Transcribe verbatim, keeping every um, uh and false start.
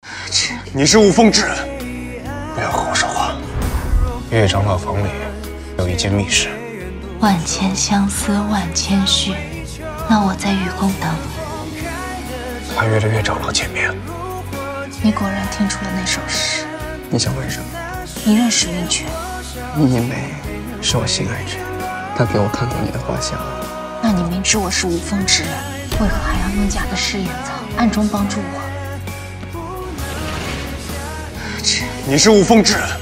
是你是吴凤至，不要和我说话。岳长老房里有一间密室。 万千相思万千绪，那我在雨宫等你。 还约着岳长老见面。 你果然听出了那首诗。 你想问什么？ 你认识云泉？ 易一梅是我心爱之人，她给我看过你的画像。 那你明知我是吴凤之人，为何还要弄假的誓言草，暗中帮助我？ 你是吴凤至。